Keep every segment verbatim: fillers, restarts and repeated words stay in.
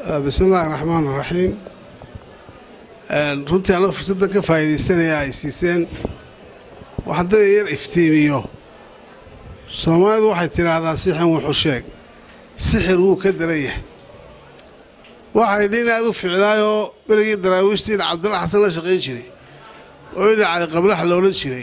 بسم الله الرحمن الرحيم. runtii aan fursada ka faa'iideysanaya ay siiseen waxaan yar iftiimiyo Soomaalidu waxay tiraahdaa sixir wuxuu sheeg sixir uu ka daray waxay dhinaad u ficlaayo biligi daraawiishtiin Cabdulla Xasan la shaqeyn jiray oo ila cali qablaha loolan jiray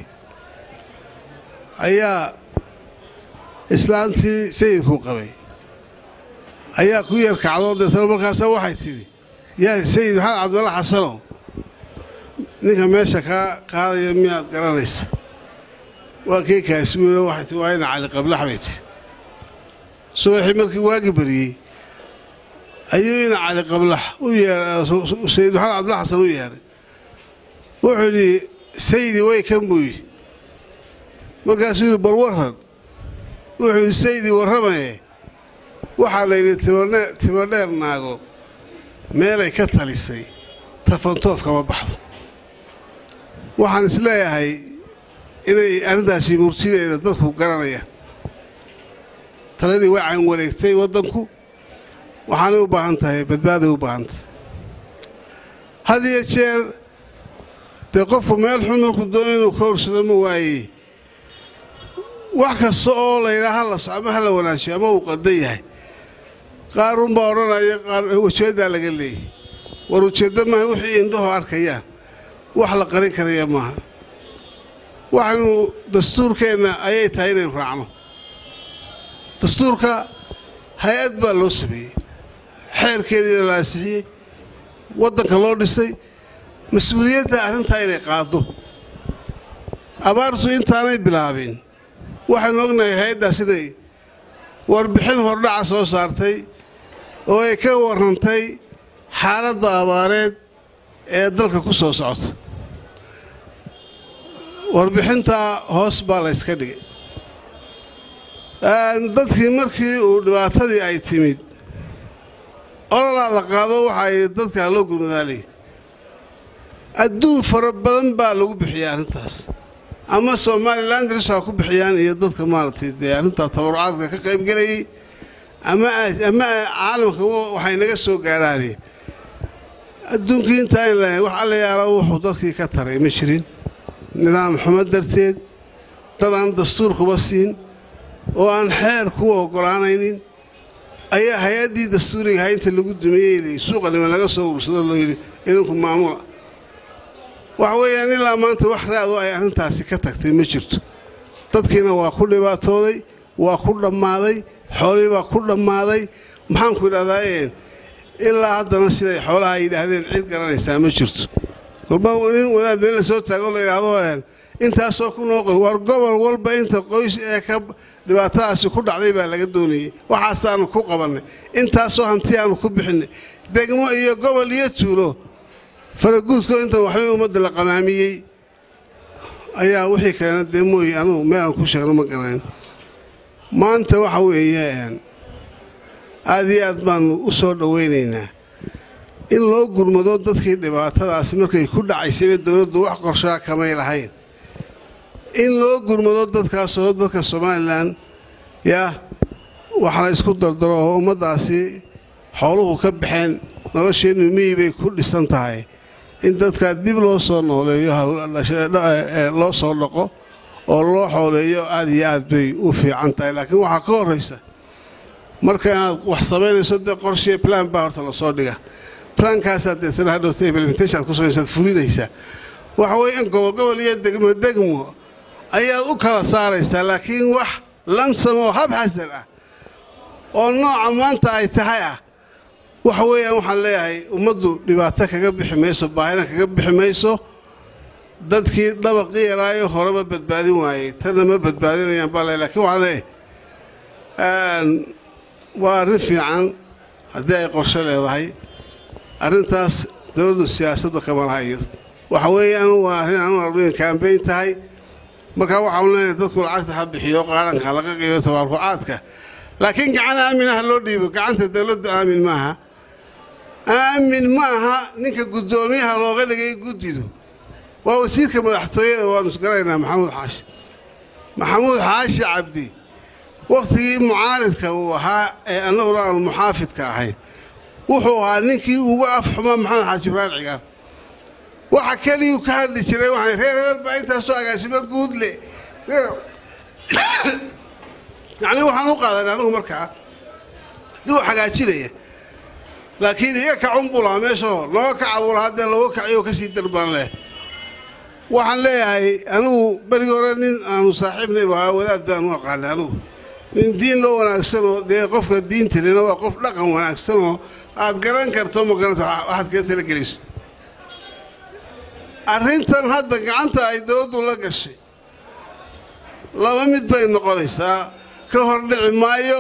ayaa islaantii sayidku qabay ayaa ku yar kacdo dadka markaas waxay tiri yaa sayid maxamed Cabdulla Xasan ninka meesha ka qaadaya miyaad garanaysa waa kee kaasbiyo waxay tii waayna cali qablaha bayt subaxi markii waagi bariyay ayuuna cali qablaha u yeeray sayid maxamed Cabdulla Xasan u yeeray wuxuu yiri sayidi way ka muuy markaas uu bal waran wuxuu sayidi waramay waxa la yiri tibadheer naago meelay ka talisay tafantoof kama baxdo waxaan isleeyahay inay arintaasi murtideeda dadku garanaya taladii waxaan wareegtay wadanku waxaan u baahan tahay badbaado u baahan tahay hadii jeer de qof meel xun ku doonayo koorsada ma waayay wax kasta oo la ilaahay la socmo la wanaajiyo ama uu qadan yahay qaarun baa oranaya qaar ujeeda laga leeyahay war ujeeda ma wixii indhaha arkayaan wax la qarin karayaa maaha waxaanu dastuurkeena ayay tahay inaan raacno dastuurka hay'ad baa loo sameeyay xeerkeedii la ansixiyay wadanka loo dhisay mas'uuliyadda arrinta inay qaado abaartu intaanay bilaabin waxaan ognahay hay'addaas inay warbixin hordhaca soo saartay oo ay ka warrantay xaaladda abaareed ee dalka ku soo socota warbixinta hoos baa la iska dhigay dadkii markii uu dhibaatadii ay timid ololaa la qaado waxay dadka loo gurmadaalay adduun fara badan baa lagu bixiyay arrintaas ama Somaliland risa ku bixiyaan iyo dadka maartay arrinta tabarucaadka ka qayb galay ama ama caalamka waxay naga soo gaaraan adduunkii inta ilaa wax alla yaalo wuxuu dadkii ka taray ma jirin nidaam xumed darteed dadaan dastuurku basiin oo aan xeer ku ogolaanaynin ayaa hay'adii dastuuriga haynta lagu dumiyay suuqa lima laga soo urursado loo yiri idinku maamula waxa weeyaan ilaa maanta wax raad oo ay arrintaasi ka tagtay ma jirto dadkiina waa ku dhibaatooday waa ku dhamaaday xoolii baa ku dhamaaday maxaan ku idhahdaa ilaa haddana siday xoolaha ay yidhaahdeen cid garanaysaa ma jirto walba nin wadaad meel soo taago la yiraahdo intaasoo ku noqon war gobol walba inta qoys ee ka dhibaatadaasi ku dhacday baa laga doonayay waxaasaan ku qabanay intaasoo hanti aan ku bixinay degmo iyo gobol iyo tuulo faraguudko inta waxay umada la qamaamiyay ayaa wixii kale deemooy anu meel ku sheegno ma garanay maanta waxa weeyaan aad iyo aad baan u soo dhaweynaynaa in loo gurmado dadkii dhibaatadaasi markay ku dhacaysay dawladdu wax qorshaha kamay lahayn in loo gurmado dadkaas oo dadka Somaliland yaa waxa la isku dardaro oo ummadaasi xooluhu ka baxeen nolosheenu miibay ku dhisan tahay in dadka dib loo soo nooleeyo loo soo dhaqo oo loo xooleeyo aad iyo aad bay u fiican tahay laakiin waxa ka horeysa marka aad wax sameynayso de qorshe plan baa horta la soo dhiga plankaas aad dadna hadhow implementation ku sameeyay fulinaysa waxa weey in gobol gobol iyo degmo degmo ayaa u kala saaraysa laakiin wax lamsamo hab xasan ah oo nooca maanta ay tahay ah waxa weeyaan waxaan leeyahay ummaddu dhibaato kaga bixi mayso baahina kaga bixi mayso dadkii dabaqii yaraayo horeba badbaadin waayay tan ma badbaadinayaan baa laakiin waxa leeyahay waa arrin fiican haddii ay qorshe leedahay arrintaas dawladdu siyaasadda kama lahayo waxa weeyaan waa arrin aan arrin campaign tahay marka waxaan leenahay dadku lacagta ha bixiyo qaaranka laga qiimeeyo tabarucaadka laakiin gacan aamin ah loo dhiibo gacanta dawladdu aamin maaha aamin maaha ninka gudoomiyaha looga dhigay gudido waa wasiirka madaxtooyada waa nusgaraynaa maxamuud xaashi maxamuud xaashi cabdi waqtigii mucaaridka uu ahaa ee annaguna aan muxaafidka ahayn wuxuu ninkii ugu afxuma maxamed xaaji ibraahim cigaal waxa kaliya ka hadli jiray waxay reer reer baa inta soo agaasimo guud le يعني waxaan u qaadanaa anigu markaa duu xagaajinaya laakiin iyaga ka cunbula meesho loo ka cabul hadda loo kaciyo ka sii darbaan leh waxaan leeyahay anigu bari hore nin aanu saaxiibnay waa wadaad baan u aqaan anigu in diin loo wanaagsan oo de qofka diinta leh waa qof dhaqan wanaagsan oo aad garan karto ma garanto waxaad ka tala geliso arrintan hadda gacanta ay dawladdu la gashay laba mid bay noqonaysaa ka hor dhici maayo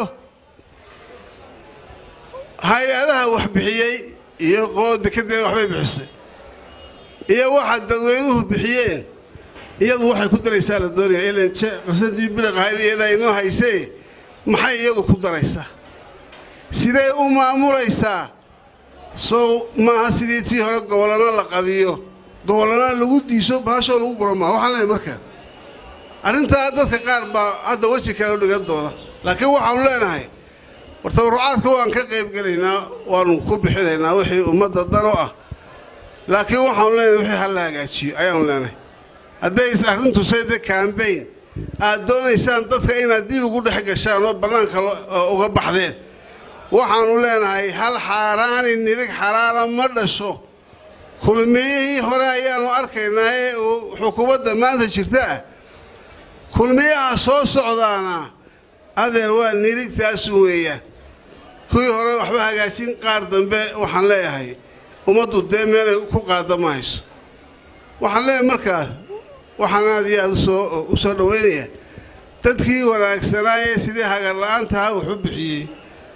hay'adaha wax bixiyay iyo qood kadib waxbay bixisay iyo waxa dadweynuhu bixiyeen iyadu waxay ku daraysaa la doonaya ilaan qasadii bilaq hay'adaha inoo haysay maxay iyadu ku daraysaa sidee u maamulaysaa soo ma sidii tii hore gobolana la qadiyo gobolana lagu diiso baasho lagu gurama waxaan leeyahay markaa arrinta dadka qaar baa hadda waji kale dhigan doona laakiin waxaan leenahay warta ruucaadka waan ka qayb galaynaa waanu ku bixinaynaa wixii ummadda dano ah laakiin waxaan leenahay wixii hal hagaajiyo ayaan leenahay hadday arrintu sayda campaign aad doonaysaan dadka inaad dib ugu dhex gashaan oo banaanka uga baxdeen waxaanu leenahay hal xaaraan nirig xaraala ma dhasho kulmiyihii hore ayaanu arkaynaa ee xukuumadda maanta jirta kulmiyaha soo socdaana adeer waa nirigtaas weeyaan kuwii hore waxba hagaajin qaar dambe waxaan leeyahay ummaddu dee meelay ku qaadamayso waxaan leeyahay markaa waxaan aad iyo aad u soo dhaweynayaa dadkii wanaagsanaa sidii hagar la'aanta ah wuxuu bixiyey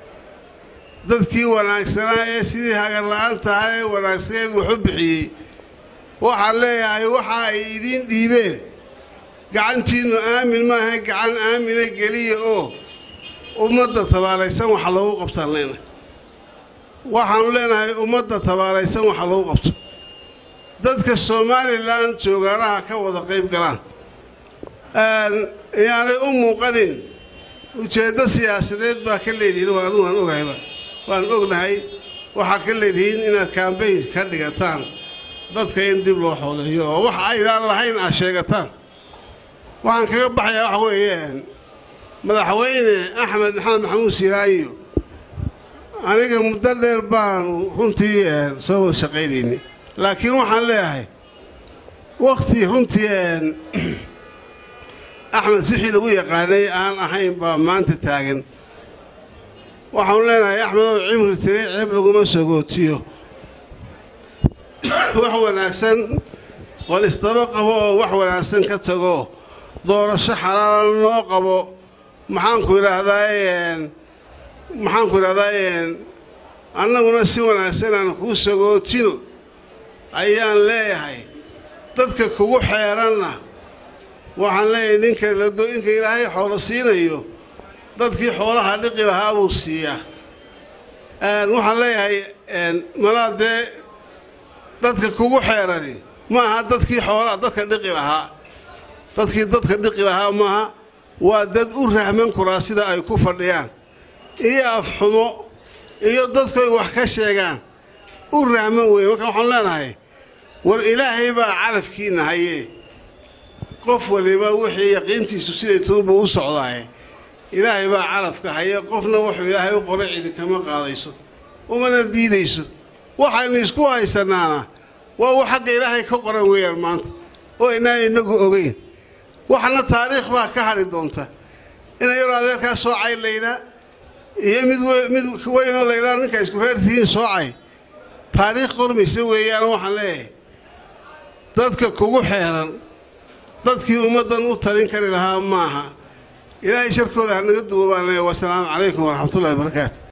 dadkii wanaagsanaa ee sidii hagar la'aanta ah ee wanaagsaneed wuxuu bixiyey waxaan leeyahay waxa ay idiin dhiibeen gacantiinu aamin maaha gacan aamina geliya oo ummadda tabaalaysan waxa loogu qabtaan leenahay waxaanu leenahay ummadda tabaalaysan waxa loogu qabto dadka Soomaaliland joogaanaha ka wada qayb galaan aan yaanay u muuqanin ujeeddo siyaasadeed baa ka leeyihiin waan waan ogayba waan ognahay waxa ka leeyihiin inaad campaign ka dhigataan dadka in dib loo xoolayo oo wax ay lahayn ah sheegataan waxaan kaga baxayaa wax weeyaan madaxweyne axmed maxamed maxamuud siiraayo aniga muddo dheer baan runtii soo shaqaynayay laakiin waxaan leeyahay waqti runtii axmed wixii lagu yaqaanay aan ahayn baa maanta taagan waxaan leenahay axmed oo cimri tigay ceeb laguma sagootiyo wax wanaagsan wal istaba qabo oo wax wanaagsan ka tago doorasho xalaal noo qabo maxaan ku yiraahdaa maxaan ku yiraahdaa annaguna si wanaagsan aan ku sagootino ayaan leeyahay dadka kugu xeeranna waxaan leeyahay ninka la dooyinka ilaahay xoolo siinayo dadkii xoolaha dhiqi lahaa buu siiyaa aan waxaan leeyahay malaade dadka kugu xeerani ma aha dadkii xoolaha dadka dhiqi lahaa dadkii dadka dhiqi lahaa maaha waa dad u rahman kuraasida ay ku fadhiyaan iyo afxumo iyo dadku ay wax ka sheegaan u rahman weey marka waxaan leenahay war ilaahay baa calafkiina haye qof waliba wixii yaqiintiisu siday tuuba u socdaay ilaahay baa calafka haye qofna wuxuu ilaahay u qoray cid kama qaadayso umana diidayso waxaan isku haysanaana waa wax xaq ilaahay ka qoran weeyaan maanta oo inaan inagu ogeyn waxna taariikh baa ka hari doonta in ay adeerka soo cay leeyna iyo mid mid weyn oo leeyna ninka isku reertiin soo cay taariikh qormaysa weeyaan waxaan leeyahay dadka kugu xeeran dadkii ummadan u talin kari lahaa maaha ilaahay sharkooda naga duubaan leeyahay wassalaamu calaykum waraxmatullaahi wabarakaatuh